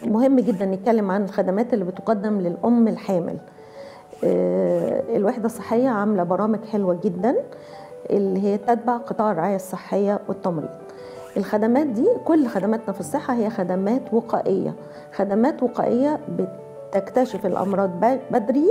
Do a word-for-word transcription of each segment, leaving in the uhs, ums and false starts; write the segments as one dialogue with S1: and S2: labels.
S1: مهم جدا نتكلم عن الخدمات اللي بتقدم للأم الحامل. الوحدة الصحية عاملة برامج حلوة جدا اللي هي تتبع قطاع الرعاية الصحية والتمريض. الخدمات دي كل خدماتنا في الصحة هي خدمات وقائية، خدمات وقائية بتكتشف الأمراض بدري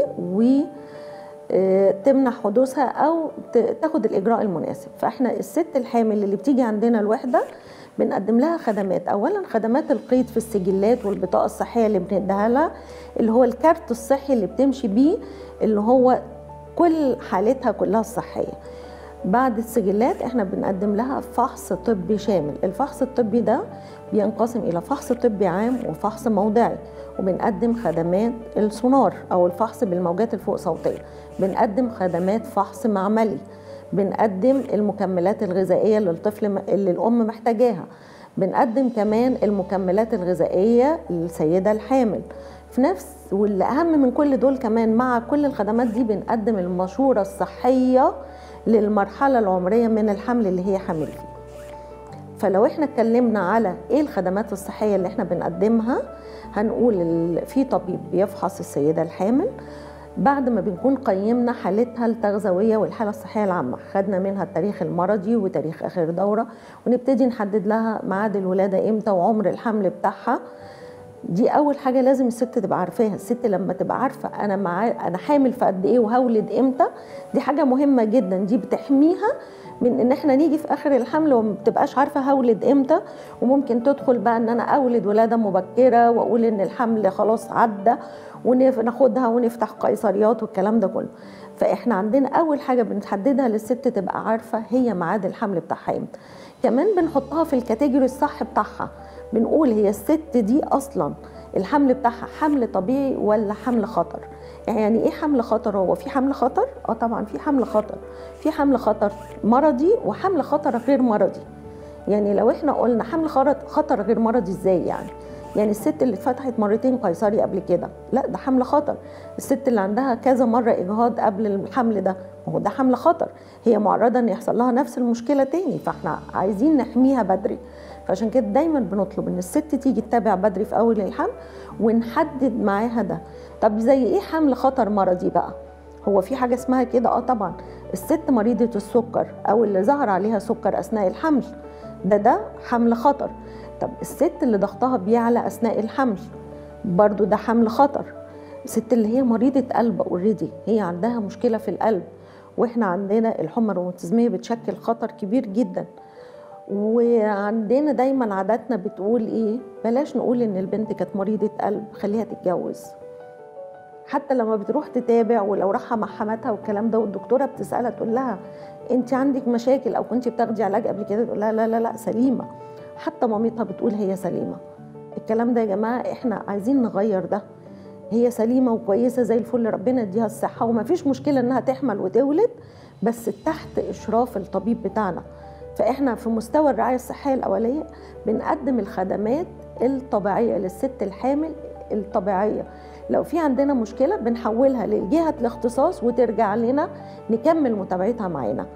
S1: وتمنع حدوثها أو تاخد الإجراء المناسب. فإحنا الست الحامل اللي بتيجي عندنا الوحدة بنقدم لها خدمات، أولا خدمات القيد في السجلات والبطاقة الصحية اللي بنديها لها، اللي هو الكارت الصحي اللي بتمشي بيه اللي هو كل حالتها كلها الصحية. بعد السجلات احنا بنقدم لها فحص طبي شامل. الفحص الطبي ده بينقسم الى فحص طبي عام وفحص موضعي، وبنقدم خدمات السونار او الفحص بالموجات الفوق صوتية، بنقدم خدمات فحص معملي، بنقدم المكملات الغذائية للطفل اللي الام محتاجاها، بنقدم كمان المكملات الغذائية للسيدة الحامل في نفس. واللي اهم من كل دول كمان مع كل الخدمات دي بنقدم المشورة الصحية للمرحلة العمرية من الحمل اللي هي حامل فيه. فلو احنا اتكلمنا على ايه الخدمات الصحية اللي احنا بنقدمها، هنقول في طبيب بيفحص السيدة الحامل بعد ما بنكون قيمنا حالتها التغذوية والحالة الصحية العامة، خدنا منها التاريخ المرضي وتاريخ آخر دورة، ونبتدي نحدد لها ميعاد الولادة امتى وعمر الحمل بتاعها. دي اول حاجه لازم الست تبقى عارفاها. الست لما تبقى عارفه انا مع انا حامل في قد ايه وهولد امتى، دي حاجه مهمه جدا، دي بتحميها من ان احنا نيجي في اخر الحمل وما بتبقاش عارفه هولد امتى، وممكن تدخل بقى ان انا اولد ولاده مبكره واقول ان الحمل خلاص عدى وناخدها ونفتح قيصريات والكلام ده كله. فاحنا عندنا اول حاجه بنحددها للست تبقى عارفه هي ميعاد الحمل بتاعها امتى. كمان بنحطها في الكاتيجوري الصح بتاعها، بنقول هي الست دي اصلا الحمل بتاعها حمل طبيعي ولا حمل خطر. يعني ايه حمل خطر؟ هو في حمل خطر؟ اه طبعا في حمل خطر، في حمل خطر مرضي وحمل خطر غير مرضي. يعني لو احنا قلنا حمل خطر غير مرضي ازاي؟ يعني يعني الست اللي اتفتحت مرتين قيصري قبل كده، لا ده حمل خطر. الست اللي عندها كذا مره اجهاض قبل الحمل ده، ما هو ده حمل خطر، هي معرضه ان يحصل لها نفس المشكله تاني، فاحنا عايزين نحميها بدري. فعشان كده دايما بنطلب ان الست تيجي تتابع بدري في اول الحمل ونحدد معاها ده. طب زي ايه حمل خطر مرضي بقى؟ هو في حاجه اسمها كده؟ اه طبعا. الست مريضه السكر او اللي ظهر عليها سكر اثناء الحمل، ده ده حمل خطر. طب الست اللي ضغطها بيعلى اثناء الحمل، برضو ده حمل خطر. الست اللي هي مريضه قلب اوريدي، هي عندها مشكله في القلب، واحنا عندنا الحمى الروماتيزميه بتشكل خطر كبير جدا. وعندنا دايما عاداتنا بتقول ايه؟ بلاش نقول ان البنت كانت مريضه قلب، خليها تتجوز. حتى لما بتروح تتابع ولو راحه مع حماتها والكلام ده والدكتوره بتسالها تقول لها انت عندك مشاكل او كنت بتاخدي علاج قبل كده؟ تقول لها لا لا لا سليمه. حتى مامتها بتقول هي سليمه. الكلام ده يا جماعه احنا عايزين نغير ده. هي سليمه وكويسه زي الفل، ربنا يديها الصحه، ومفيش مشكله انها تحمل وتولد، بس تحت اشراف الطبيب بتاعنا. فاحنا في مستوى الرعايه الصحيه الاوليه بنقدم الخدمات الطبيعيه للست الحامل الطبيعيه. لو في عندنا مشكله بنحولها لجهه الاختصاص وترجع لنا نكمل متابعتها معانا.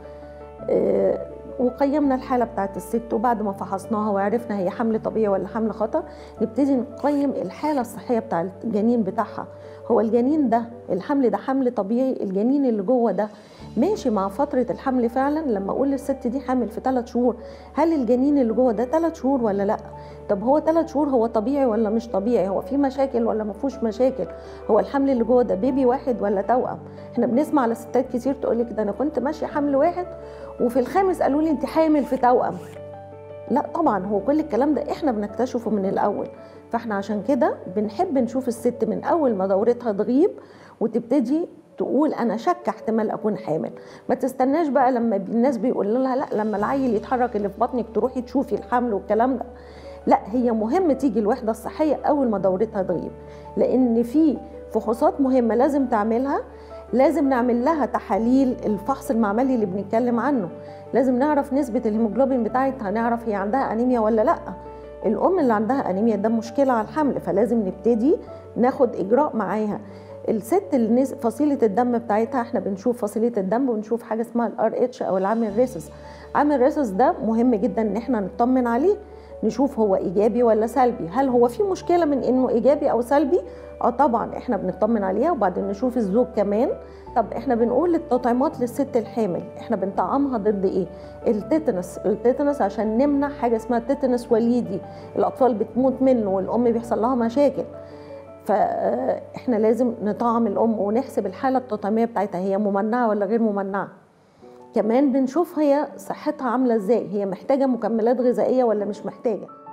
S1: أه وقيمنا الحاله بتاعت الست، وبعد ما فحصناها وعرفنا هي حمل طبيعي ولا حمل خطر، نبتدي نقيم الحاله الصحيه بتاع الجنين بتاعها. هو الجنين ده الحمل ده حمل طبيعي؟ الجنين اللي جوه ده ماشي مع فترة الحمل فعلا؟ لما اقول للست دي حامل في ثلاث شهور، هل الجنين اللي جوه ده ثلاث شهور ولا لا؟ طب هو ثلاث شهور هو طبيعي ولا مش طبيعي؟ هو في مشاكل ولا ما فيهوش مشاكل؟ هو الحمل اللي جوه ده بيبي واحد ولا توأم؟ احنا بنسمع على ستات كتير تقول لك ده انا كنت ماشيه حمل واحد وفي الخامس قالوا لي انت حامل في توأم. لا طبعا، هو كل الكلام ده احنا بنكتشفه من الاول. فاحنا عشان كده بنحب نشوف الست من اول ما دورتها تغيب وتبتدي تقول انا شك احتمال اكون حامل. ما تستناش بقى لما الناس بيقول لها لا لما العيل يتحرك اللي في بطنك تروحي تشوفي الحمل والكلام ده. لا، هي مهم تيجي الوحده الصحيه اول ما دورتها تغيب، لان في فحوصات مهمه لازم تعملها. لازم نعمل لها تحاليل الفحص المعملي اللي بنتكلم عنه، لازم نعرف نسبه الهيموجلوبين بتاعتها، نعرف هي عندها انيميا ولا لا. الام اللي عندها انيميا ده مشكله على الحمل، فلازم نبتدي ناخد اجراء معاها. الست اللي فصيله الدم بتاعتها احنا بنشوف فصيله الدم ونشوف حاجه اسمها الار اتش او العامل الريسس. عامل الريسس ده مهم جدا ان احنا نطمن عليه، نشوف هو ايجابي ولا سلبي، هل هو في مشكله من انه ايجابي او سلبي. اه طبعا احنا بنطمن عليها، وبعدين نشوف الزوج كمان. طب احنا بنقول التطعيمات للست الحامل احنا بنطعمها ضد ايه؟ التيتانس. التيتانس عشان نمنع حاجه اسمها تيتانس وليدي، الاطفال بتموت منه والام بيحصل لها مشاكل، فاحنا لازم نطعم الام ونحسب الحاله التطعيميه بتاعتها هي ممنعه ولا غير ممنعه. كمان بنشوف هي صحتها عامله ازاي، هي محتاجه مكملات غذائيه ولا مش محتاجه.